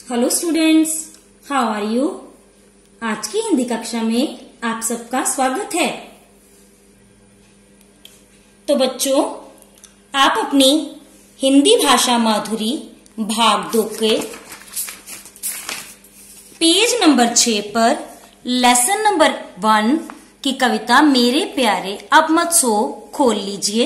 Hello students, how are you. आज की हिंदी कक्षा में आप सबका स्वागत है। तो बच्चों, आप अपनी हिंदी भाषा माधुरी भाग 2 के पेज नंबर 6 पर लेसन नंबर 1 की कविता मेरे प्यारे अब मत सो खोल लीजिए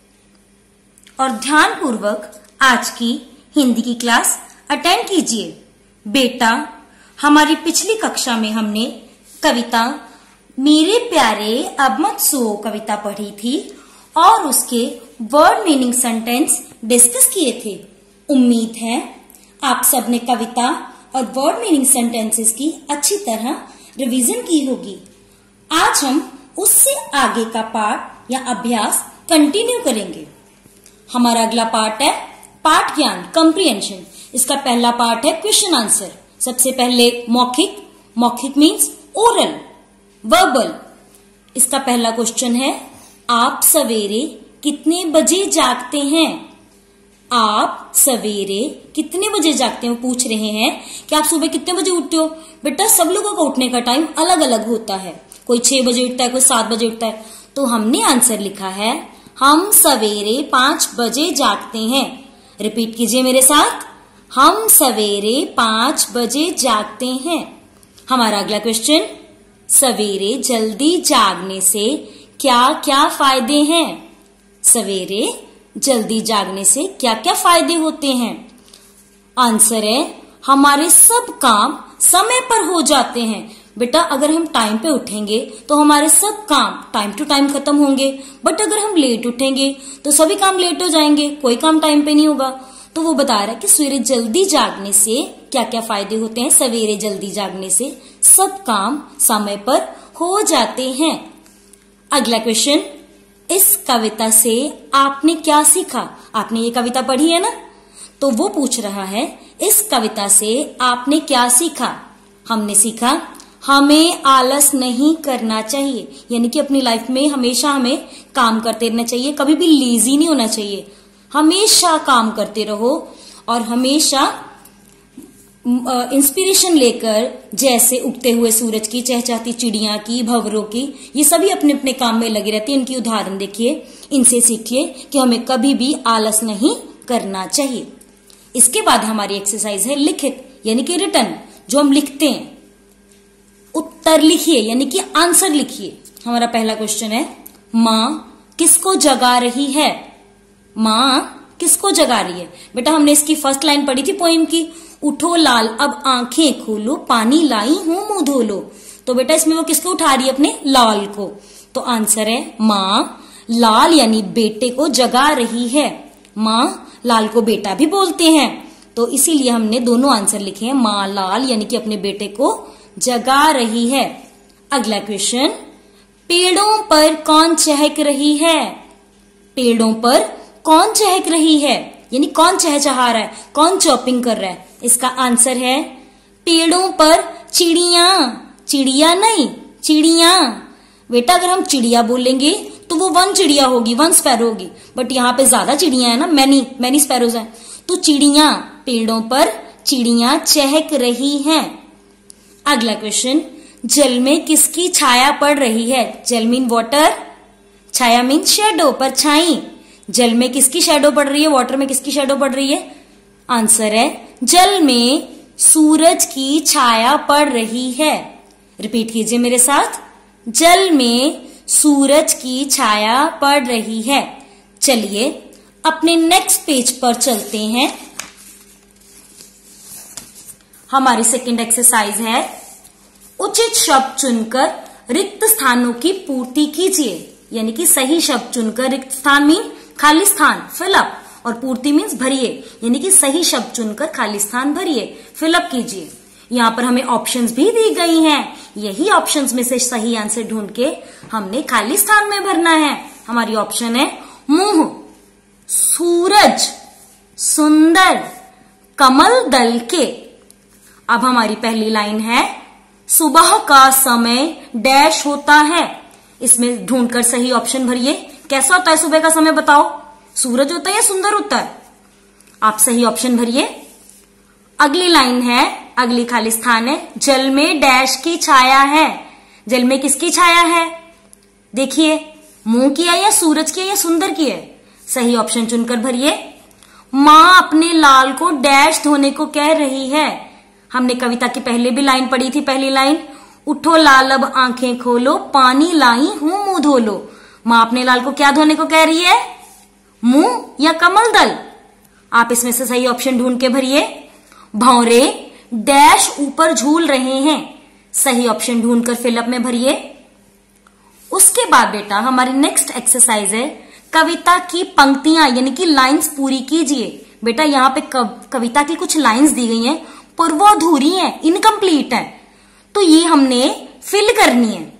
और ध्यानपूर्वक आज की हिंदी की क्लास अटेंड कीजिए। बेटा, हमारी पिछली कक्षा में हमने कविता मेरे प्यारे अब मत सो कविता पढ़ी थी और उसके वर्ड मीनिंग सेंटेंस डिस्कस किए थे। उम्मीद है आप सबने कविता और वर्ड मीनिंग सेंटेंसेस की अच्छी तरह रिवीजन की होगी। आज हम उससे आगे का पाठ या अभ्यास कंटिन्यू करेंगे। हमारा अगला पार्ट है पाठ ज्ञान कॉम्प्रिहेंशन। इसका पहला पार्ट है क्वेश्चन आंसर। सबसे पहले मौखिक, मौखिक मीन्स ओरल, वर्बल। इसका पहला क्वेश्चन है, आप सवेरे कितने बजे जागते हैं? आप सवेरे कितने बजे जागते हैं? वो पूछ रहे हैं कि आप सुबह कितने बजे उठते हो। बेटा, सब लोगों का उठने का टाइम अलग अलग होता है। कोई 6 बजे उठता है, कोई 7 बजे उठता है। तो हमने आंसर लिखा है, हम सवेरे 5 बजे जागते हैं। रिपीट कीजिए मेरे साथ, हम सवेरे 5 बजे जागते हैं। हमारा अगला क्वेश्चन, सवेरे जल्दी जागने से क्या क्या फायदे हैं? सवेरे जल्दी जागने से क्या क्या फायदे होते हैं? आंसर है, हमारे सब काम समय पर हो जाते हैं। बेटा, अगर हम टाइम पे उठेंगे तो हमारे सब काम टाइम टू टाइम खत्म होंगे। बट अगर हम लेट उठेंगे तो सभी काम लेट हो जाएंगे, कोई काम टाइम पे नहीं होगा। तो वो बता रहा है कि सवेरे जल्दी जागने से क्या क्या फायदे होते हैं। सवेरे जल्दी जागने से सब काम समय पर हो जाते हैं। अगला क्वेश्चन, इस कविता से आपने क्या सीखा? आपने ये कविता पढ़ी है ना, तो वो पूछ रहा है, इस कविता से आपने क्या सीखा? हमने सीखा, हमें आलस नहीं करना चाहिए। यानी कि अपनी लाइफ में हमेशा हमें काम करते रहना चाहिए, कभी भी लेजी नहीं होना चाहिए। हमेशा काम करते रहो और हमेशा इंस्पिरेशन लेकर, जैसे उगते हुए सूरज की, चहचहाती चिड़िया की, भंवरों की, ये सभी अपने अपने काम में लगे रहते हैं। इनकी उदाहरण देखिए, इनसे सीखिए कि हमें कभी भी आलस नहीं करना चाहिए। इसके बाद हमारी एक्सरसाइज है लिखित, यानी कि रिटन, जो हम लिखते हैं। उत्तर लिखिए, यानी कि आंसर लिखिए। हमारा पहला क्वेश्चन है, माँ किसको जगा रही है? माँ किसको जगा रही है? बेटा, हमने इसकी फर्स्ट लाइन पढ़ी थी पोएम की, उठो लाल अब आंखें खोलो, पानी लाई हूं मुंह धो लो। तो बेटा, इसमें वो किसको उठा रही है? अपने लाल को। तो आंसर है, माँ लाल यानी बेटे को जगा रही है। माँ लाल को बेटा भी बोलते हैं, तो इसीलिए हमने दोनों आंसर लिखे हैं। माँ लाल यानी कि अपने बेटे को जगा रही है। अगला क्वेश्चन, पेड़ों पर कौन चहक रही है? पेड़ों पर कौन चहक रही है? यानी कौन चहचहा रहा है, कौन चॉपिंग कर रहा है? इसका आंसर है, पेड़ों पर चिड़िया। चिड़िया नहीं, चिड़िया। बेटा, अगर हम चिड़िया बोलेंगे तो वो वन चिड़िया होगी, वन स्पैरो होगी। बट यहाँ पे ज्यादा चिड़िया है ना, मैनी स्पैरोज हैं। तो चिड़िया, पेड़ों पर चिड़िया चहक रही हैं। अगला क्वेश्चन, जल में किसकी छाया पड़ रही है? जल मीन वाटर, छाया मीन शेडो, परछाई। जल में किसकी शेडो पड़ रही है? वाटर में किसकी शेडो पड़ रही है? आंसर है, जल में सूरज की छाया पड़ रही है। रिपीट कीजिए मेरे साथ, जल में सूरज की छाया पड़ रही है। चलिए अपने नेक्स्ट पेज पर चलते हैं। हमारी सेकंड एक्सरसाइज है, उचित शब्द चुनकर रिक्त स्थानों की पूर्ति कीजिए। यानी कि सही शब्द चुनकर, रिक्त स्थान मीन खाली स्थान, फिलअप, और पूर्ति मीन्स भरिए। यानी कि सही शब्द चुनकर खाली स्थान भरिए, फिलअप कीजिए। यहाँ पर हमें ऑप्शंस भी दी गई हैं। यही ऑप्शंस में से सही आंसर ढूंढ के हमने खाली स्थान में भरना है। हमारी ऑप्शन है, मुंह, सूरज, सुंदर, कमल दल के। अब हमारी पहली लाइन है, सुबह का समय डैश होता है। इसमें ढूंढकर सही ऑप्शन भरिए। कैसा होता है सुबह का समय? बताओ, सूरज होता है या सुंदर होता है? आप सही ऑप्शन भरिए। अगली लाइन है, अगली खाली स्थान है, जल में डैश की छाया है। जल में किसकी छाया है? देखिए, मुंह की है या सूरज की है या सुंदर की है? सही ऑप्शन चुनकर भरिए। माँ अपने लाल को डैश धोने को कह रही है। हमने कविता की पहले भी लाइन पढ़ी थी, पहली लाइन, उठो लाल अब आंखें खोलो, पानी लाई हूं मुंह धो लो। माँ अपने लाल को क्या धोने को कह रही है? मुंह या कमल दल? आप इसमें से सही ऑप्शन ढूंढ के भरिए। भौरे डैश ऊपर झूल रहे हैं। सही ऑप्शन ढूंढकर फिलअप में भरिए। उसके बाद बेटा हमारी नेक्स्ट एक्सरसाइज है, कविता की पंक्तियां यानी कि लाइंस पूरी कीजिए। बेटा यहाँ पे कविता की कुछ लाइंस दी गई हैं, पर वो अधूरी हैं, इनकम्प्लीट हैं, तो ये हमने फिल करनी है।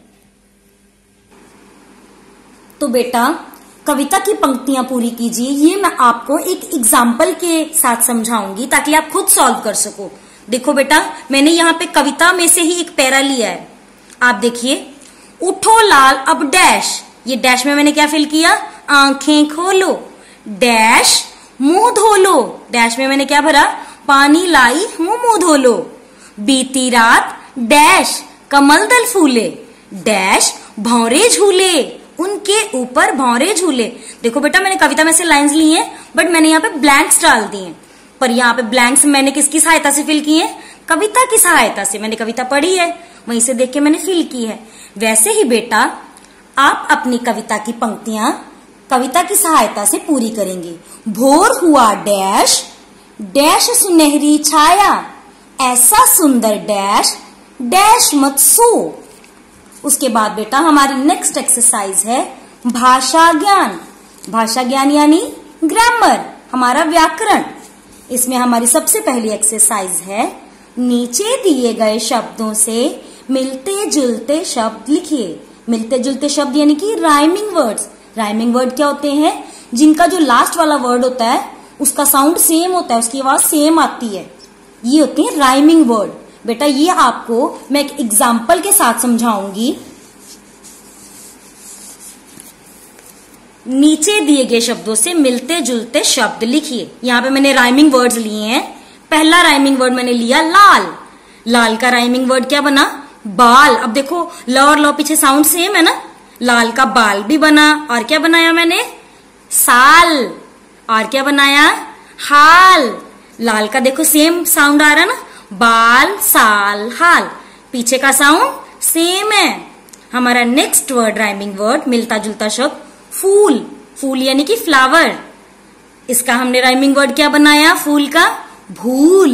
तो बेटा कविता की पंक्तियां पूरी कीजिए, ये मैं आपको एक एग्जाम्पल के साथ समझाऊंगी ताकि आप खुद सॉल्व कर सको। देखो बेटा, मैंने यहाँ पे कविता में से ही एक पैरा लिया है। आप देखिए, उठो लाल अब डैश, ये डैश में मैंने क्या फिल किया? आंखें खोलो, डैश मुंह धो लो, डैश में मैंने क्या भरा? पानी लाई हूं मुंह धो लो। बीती रात डैश कमल दल फूले, डैश भौरे झूले, उनके ऊपर भौरे झूले। देखो बेटा, मैंने कविता में से लाइंस ली हैं, बट मैंने यहाँ पे ब्लैंक्स डाल दिए हैं, पर यहाँ पे ब्लैंक्स मैंने किसकी सहायता से फिल किए? कविता की सहायता से। मैंने कविता पढ़ी है, वहीं से देख के मैंने फिल की है। वैसे ही बेटा आप अपनी कविता की पंक्तियां कविता की सहायता से पूरी करेंगे। भोर हुआ डैश, डैश सुनहरी छाया, ऐसा सुंदर डैश, डैश मत सो। उसके बाद बेटा हमारी नेक्स्ट एक्सरसाइज है भाषा ज्ञान। भाषा ज्ञान यानी ग्रामर, हमारा व्याकरण। इसमें हमारी सबसे पहली एक्सरसाइज है, नीचे दिए गए शब्दों से मिलते जुलते शब्द लिखिए। मिलते जुलते शब्द यानी कि राइमिंग वर्ड्स। राइमिंग वर्ड क्या होते हैं? जिनका जो लास्ट वाला वर्ड होता है उसका साउंड सेम होता है, उसकी आवाज सेम आती है, ये होते हैं राइमिंग वर्ड। बेटा ये आपको मैं एक एग्जाम्पल के साथ समझाऊंगी। नीचे दिए गए शब्दों से मिलते जुलते शब्द लिखिए। यहाँ पे मैंने राइमिंग वर्ड्स लिए हैं। पहला राइमिंग वर्ड मैंने लिया लाल। लाल का राइमिंग वर्ड क्या बना? बाल। अब देखो ल और ल पीछे साउंड सेम है ना, लाल का बाल भी बना। और क्या बनाया मैंने? साल। और क्या बनाया? हाल। लाल का देखो सेम साउंड आ रहा है ना, बाल साल हाल, पीछे का साउंड सेम है। हमारा नेक्स्ट वर्ड राइमिंग वर्ड मिलता जुलता शब्द फूल। फूल यानी कि फ्लावर। इसका हमने राइमिंग वर्ड क्या बनाया? फूल का भूल।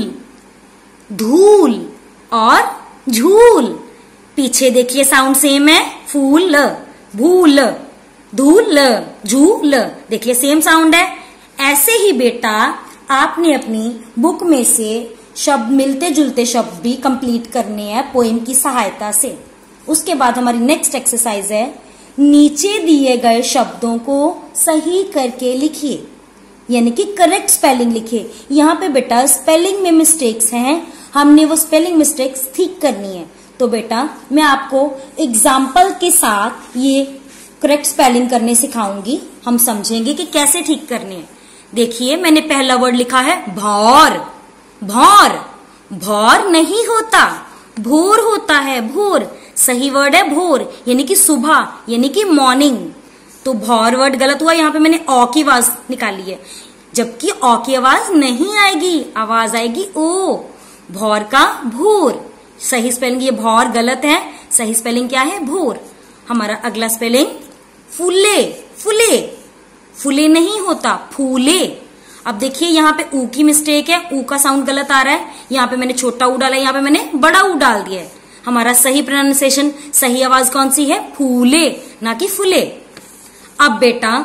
धूल और झूल, पीछे देखिए साउंड सेम है, फूल भूल धूल झूल, देखिए सेम साउंड है। ऐसे ही बेटा आपने अपनी बुक में से शब्द मिलते जुलते शब्द भी कंप्लीट करने हैं पोएम की सहायता से। उसके बाद हमारी नेक्स्ट एक्सरसाइज है, नीचे दिए गए शब्दों को सही करके लिखिए, यानी कि करेक्ट स्पेलिंग लिखिए। यहाँ पे बेटा स्पेलिंग में मिस्टेक्स हैं, हमने वो स्पेलिंग मिस्टेक्स ठीक करनी है। तो बेटा मैं आपको एग्जाम्पल के साथ ये करेक्ट स्पेलिंग करने सिखाऊंगी, हम समझेंगे कि कैसे ठीक करने हैं। देखिए मैंने पहला वर्ड लिखा है भौर। भौर, भौर नहीं होता, भोर होता है, भोर। सही वर्ड है भोर, यानी कि सुबह, यानी कि मॉर्निंग। तो भौर वर्ड गलत हुआ, यहाँ पे मैंने औ की आवाज निकाली है, जबकि औ की आवाज नहीं आएगी, आवाज आएगी ओ। भौर का भोर, सही स्पेलिंग ये भौर गलत है, सही स्पेलिंग क्या है? भोर। हमारा अगला स्पेलिंग फूले। फूले, फूले नहीं होता, फूले। अब देखिए यहाँ पे ऊ की मिस्टेक है, ऊ का साउंड गलत आ रहा है, यहाँ पे मैंने छोटा ऊ डाला है, यहाँ पे मैंने बड़ा ऊ डाल दिया है। हमारा सही प्रोनाउंसिएशन, सही आवाज कौन सी है? फूले, ना कि फूले। अब बेटा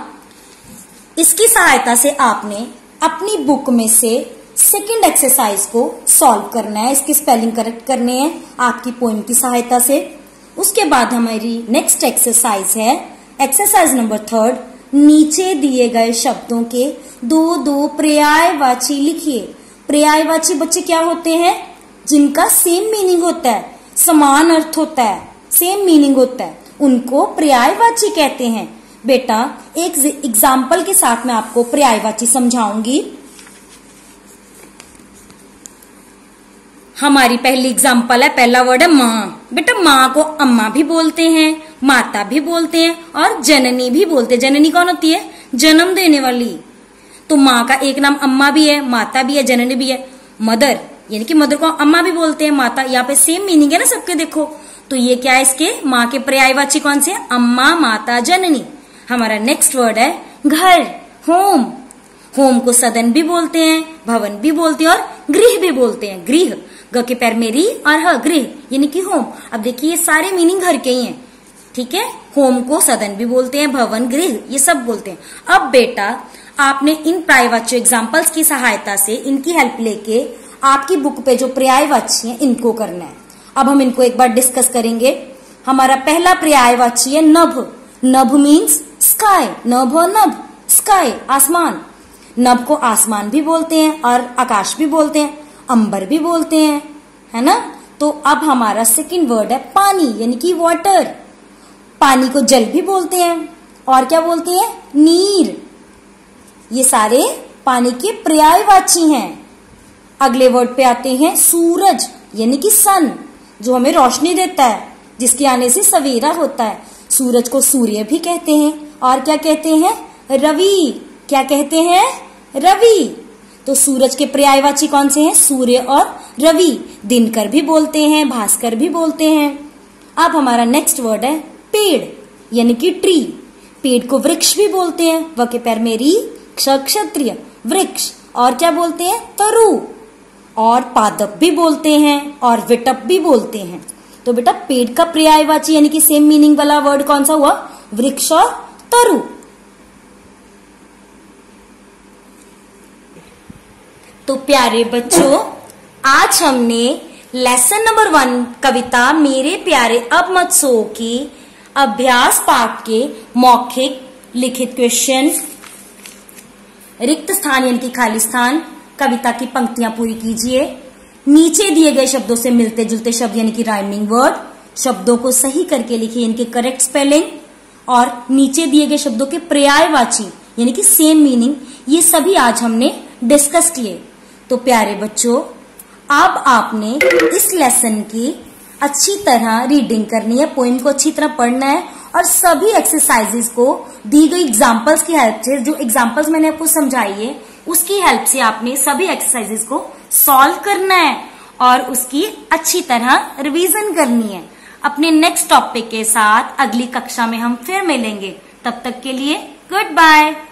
इसकी सहायता से आपने अपनी बुक में से सेकंड एक्सरसाइज को सॉल्व करना है, इसकी स्पेलिंग करेक्ट करने हैं आपकी पोएम की सहायता से। उसके बाद हमारी नेक्स्ट एक्सरसाइज है एक्सरसाइज नंबर 3, नीचे दिए गए शब्दों के दो दो पर्यायवाची लिखिए। पर्यायवाची बच्चे क्या होते हैं? जिनका सेम मीनिंग होता है, समान अर्थ होता है, सेम मीनिंग होता है, उनको पर्यायवाची कहते हैं। बेटा एक एग्जाम्पल के साथ मैं आपको पर्यायवाची समझाऊंगी। हमारी पहली एग्जाम्पल है, पहला वर्ड है माँ। बेटा माँ को अम्मा भी बोलते हैं, माता भी बोलते हैं और जननी भी बोलते हैं। जननी कौन होती है? जन्म देने वाली। तो माँ का एक नाम अम्मा भी है, माता भी है, जननी भी है। मदर यानी कि मदर को अम्मा भी बोलते हैं, माता, यहाँ पे सेम मीनिंग है ना सबके। देखो तो ये क्या है, इसके माँ के पर्यायवाची कौन से? अम्मा, माता, जननी। हमारा नेक्स्ट वर्ड है घर, होम। होम को सदन भी बोलते हैं, भवन भी बोलते हैं और गृह भी बोलते हैं। गृह, ग के पैर में री और ह, गृह यानी कि होम। अब देखिए ये सारे मीनिंग घर के ही हैं, ठीक है। होम को सदन भी बोलते हैं, भवन, गृह ये सब बोलते हैं। अब बेटा आपने इन पर्यायवाची एग्जाम्पल्स की सहायता से, इनकी हेल्प लेके आपकी बुक पे जो पर्यायवाची है इनको करना है। अब हम इनको एक बार डिस्कस करेंगे। हमारा पहला पर्यायवाची है नभ। नभ मीन्स स्काई। नभ और नभ, स्काई आसमान। नभ को आसमान भी बोलते हैं और आकाश भी बोलते हैं, अंबर भी बोलते हैं, है ना। तो अब हमारा सेकंड वर्ड है पानी यानी कि वाटर। पानी को जल भी बोलते हैं और क्या बोलते हैं? नीर। ये सारे पानी के पर्यायवाची हैं। अगले वर्ड पे आते हैं सूरज यानी कि सन, जो हमें रोशनी देता है, जिसके आने से सवेरा होता है। सूरज को सूर्य भी कहते हैं और क्या कहते हैं? रवि। क्या कहते हैं? रवि। तो सूरज के पर्यायवाची कौन से हैं? सूर्य और रवि। दिनकर भी बोलते हैं, भास्कर भी बोलते हैं। अब हमारा नेक्स्ट वर्ड है पेड़ यानी कि ट्री। पेड़ को वृक्ष भी बोलते हैं, व के पैर में री, क्ष क्षत्रिय, वृक्ष। और क्या बोलते हैं? तरु। और पादप भी बोलते हैं और विटप भी बोलते हैं। तो बेटा पेड़ का पर्यायवाची यानी कि सेम मीनिंग वाला वर्ड कौन सा हुआ? वृक्ष और तरु। तो प्यारे बच्चों, आज हमने लेसन नंबर 1 कविता मेरे प्यारे अब मत सो की अभ्यास पाठ के मौखिक लिखित क्वेश्चन, रिक्त स्थान यानी कि खाली स्थान, कविता की पंक्तियां पूरी कीजिए। नीचे दिए गए शब्दों से मिलते जुलते शब्द यानी कि राइमिंग वर्ड, शब्दों को सही करके लिखिए, इनके करेक्ट स्पेलिंग। और नीचे दिए गए शब्दों के पर्यायवाची यानी कि सेम मीनिंग, ये सभी आज हमने डिस्कस किए। तो प्यारे बच्चों, अब आपने इस लेसन की अच्छी तरह रीडिंग करनी है, पोइम को अच्छी तरह पढ़ना है और सभी एक्सरसाइजेस को दी गई एग्जाम्पल्स की हेल्प से, जो एग्जाम्पल्स मैंने आपको समझाई है उसकी हेल्प से आपने सभी एक्सरसाइजेस को सॉल्व करना है और उसकी अच्छी तरह रिवीजन करनी है। अपने नेक्स्ट टॉपिक के साथ अगली कक्षा में हम फिर मिलेंगे। तब तक के लिए गुड बाय।